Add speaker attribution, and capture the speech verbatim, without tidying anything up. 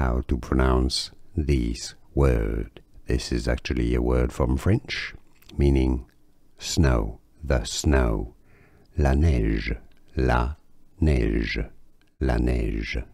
Speaker 1: how to pronounce this word. This is actually a word from French, meaning snow, the snow. La neige, la neige, la neige.